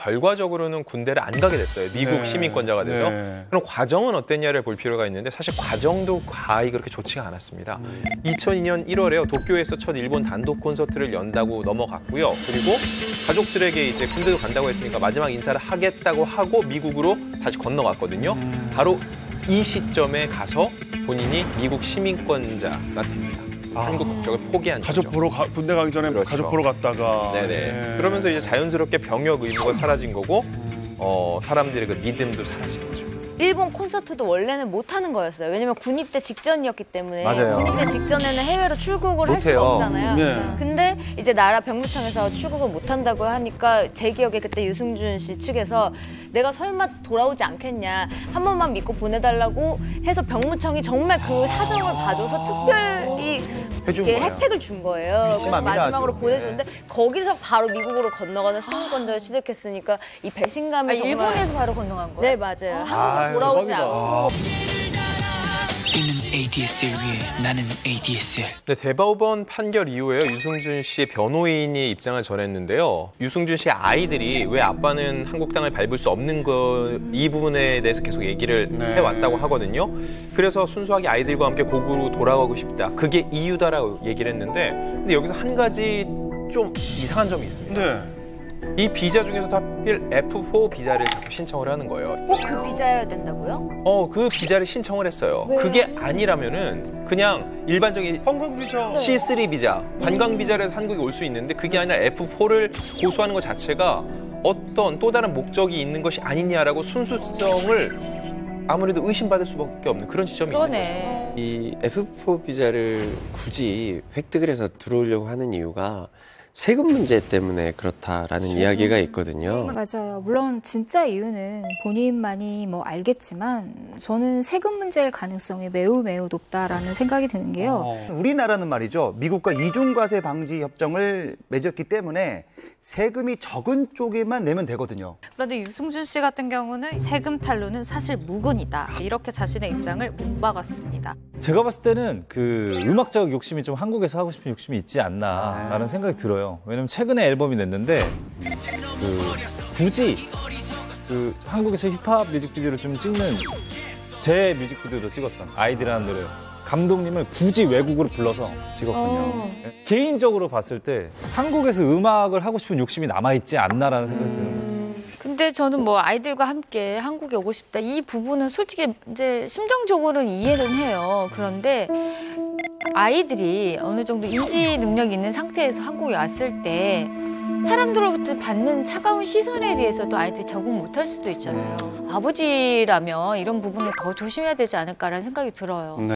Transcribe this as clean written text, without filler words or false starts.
결과적으로는 군대를 안 가게 됐어요. 미국 시민권자가 돼서. 그럼 과정은 어땠냐를 볼 필요가 있는데 사실 과정도 과히 그렇게 좋지가 않았습니다. 2002년 1월에요. 도쿄에서 첫 일본 단독 콘서트를 연다고 넘어갔고요. 그리고 가족들에게 이제 군대도 간다고 했으니까 마지막 인사를 하겠다고 하고 미국으로 다시 건너갔거든요. 바로 이 시점에 가서 본인이 미국 시민권자가 됩니다. 한국 국적을 포기한 가족 거죠. 보러 군대 가기 전에 그렇죠. 가족 보러 갔다가. 네네. 그러면서 이제 자연스럽게 병역 의무가 사라진 거고 사람들의 그 믿음도 사라진 거죠. 일본 콘서트도 원래는 못 하는 거였어요. 왜냐면 군입대 직전이었기 때문에. 맞아요. 군입대 직전에는 해외로 출국을 할 수가 못해요. 없잖아요. 네. 근데 이제 나라 병무청에서 출국을 못 한다고 하니까 제 기억에 그때 유승준 씨 측에서 내가 설마 돌아오지 않겠냐, 한 번만 믿고 보내달라고 해서 병무청이 정말 그 사정을 봐줘서 특별히 해준 이렇게 거예요. 혜택을 준 거예요. 그래서 심합니다, 마지막으로 아주. 보내줬는데 거기서 바로 미국으로 건너가서 시민권자를 취득했으니까 이 배신감이 정말. 일본에서 바로 건너간 거예요? 네, 맞아요. 아, 한국으로 돌아오지 대박이다. 않고. 이는 ADSL 위에 나는 ADSL. 네, 대법원 판결 이후에 유승준 씨의 변호인이 입장을 전했는데요. 유승준 씨의 아이들이 왜 아빠는 한국 땅을 밟을 수 없는 이 부분에 대해서 계속 얘기를 해왔다고 하거든요. 그래서 순수하게 아이들과 함께 고국으로 돌아가고 싶다. 그게 이유다라고 얘기를 했는데 근데 여기서 한 가지 좀 이상한 점이 있습니다. 네. 이 비자 중에서도 하필 F4 비자를 자꾸 신청을 하는 거예요. 꼭 그 비자여야 된다고요? 그 비자를 신청을 했어요. 왜요? 그게 아니라면은 그냥 일반적인 관광 비자. C3 비자, 관광 비자를 해서 한국에 올 수 있는데 그게 아니라 F4를 고수하는 것 자체가 어떤 또 다른 목적이 있는 것이 아니냐라고 순수성을 아무래도 의심받을 수밖에 없는 그런 지점이 있는 거죠. 이 F4 비자를 굳이 획득을 해서 들어오려고 하는 이유가 세금 문제 때문에 그렇다라는 이야기가 있거든요. 맞아요. 물론 진짜 이유는 본인만이 뭐 알겠지만 저는 세금 문제일 가능성이 매우 높다라는 생각이 드는 게요. 우리나라는 말이죠. 미국과 이중과세 방지 협정을 맺었기 때문에 세금이 적은 쪽에만 내면 되거든요. 그런데 유승준 씨 같은 경우는 세금 탈루는 사실 무근이다. 이렇게 자신의 입장을 못 박았습니다. 제가 봤을 때는 그 음악적 욕심이 좀 한국에서 하고 싶은 욕심이 있지 않나라는 생각이 들어요. 왜냐면 최근에 앨범이 냈는데 굳이 한국에서 힙합 뮤직비디오를 좀 찍는 제 뮤직비디오도 찍었던 아이디라는 노래 감독님을 굳이 외국으로 불러서 찍었거든요. 개인적으로 봤을 때 한국에서 음악을 하고 싶은 욕심이 남아있지 않나라는 생각이 드는 거죠. 근데 저는 뭐 아이들과 함께 한국에 오고 싶다. 이 부분은 솔직히 이제 심정적으로는 이해는 해요. 그런데 아이들이 어느 정도 인지 능력이 있는 상태에서 한국에 왔을 때 사람들로부터 받는 차가운 시선에 대해서도 아이들이 적응 못할 수도 있잖아요. 아버지라면 이런 부분을 더 조심해야 되지 않을까라는 생각이 들어요.